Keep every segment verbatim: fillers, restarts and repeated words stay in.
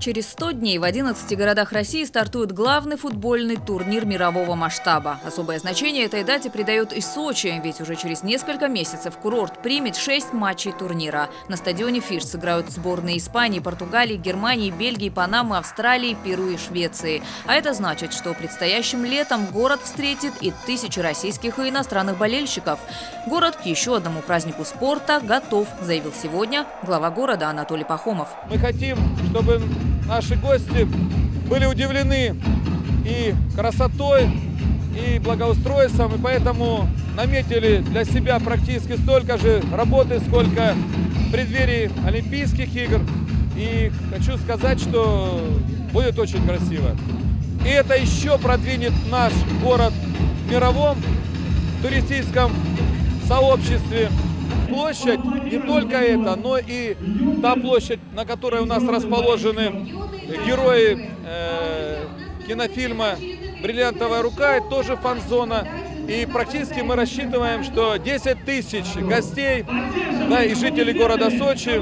Через сто дней в одиннадцати городах России стартует главный футбольный турнир мирового масштаба. Особое значение этой дате придает и Сочи, ведь уже через несколько месяцев курорт примет шесть матчей турнира. На стадионе «Фиш» сыграют сборные Испании, Португалии, Германии, Бельгии, Панамы, Австралии, Перу и Швеции. А это значит, что предстоящим летом город встретит и тысячи российских и иностранных болельщиков. Город к еще одному празднику спорта готов, заявил сегодня глава города Анатолий Пахомов. Мы хотим, чтобы наши гости были удивлены и красотой, и благоустройством, и поэтому наметили для себя практически столько же работы, сколько в преддверии Олимпийских игр. И хочу сказать, что будет очень красиво. И это еще продвинет наш город в мировом туристическом сообществе. Площадь не только это, но и та площадь, на которой у нас расположены герои э, кинофильма «Бриллиантовая рука», это тоже фан-зона. И практически мы рассчитываем, что десять тысяч гостей, да, и жителей города Сочи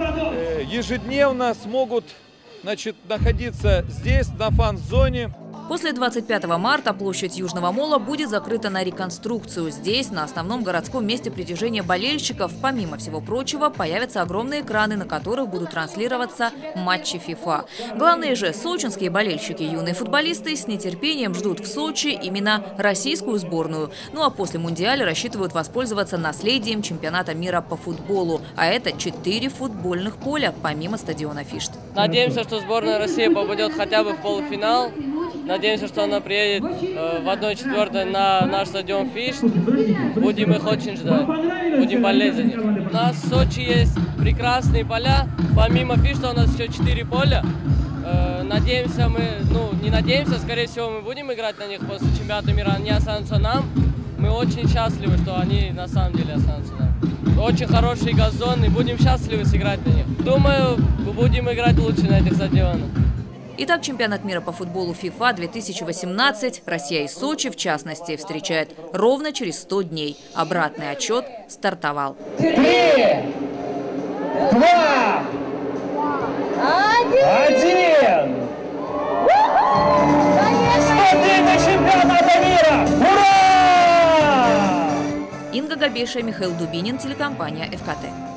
э, ежедневно смогут, значит, находиться здесь, на фан-зоне. После двадцать пятого марта площадь Южного мола будет закрыта на реконструкцию. Здесь, на основном городском месте притяжения болельщиков, помимо всего прочего, появятся огромные экраны, на которых будут транслироваться матчи ФИФА. Главные же сочинские болельщики, юные футболисты, с нетерпением ждут в Сочи именно российскую сборную. Ну а после Мундиаля рассчитывают воспользоваться наследием чемпионата мира по футболу. А это четыре футбольных поля, помимо стадиона «Фиш». Надеемся, что сборная России попадет хотя бы в полуфинал. Надеемся, что она приедет э, в одной четвертой на наш стадион «Фиш». Будем их очень ждать. Будем болеть за них. У нас в Сочи есть прекрасные поля. Помимо «Фиша» у нас еще четыре поля. Э, надеемся мы, ну не надеемся, скорее всего мы будем играть на них после чемпионата мира. Они останутся нам. Мы очень счастливы, что они на самом деле останутся нам. Очень хороший газон и будем счастливы сыграть на них. Думаю, мы будем играть лучше на этих стадионах. Итак, чемпионат мира по футболу ФИФА две тысячи восемнадцать Россия и Сочи, в частности, встречает ровно через сто дней. Обратный отчет стартовал. Три, два, один! сто дней до чемпионата мира! Ура! Инга Габеша, Михаил Дубинин, телекомпания ФКТ.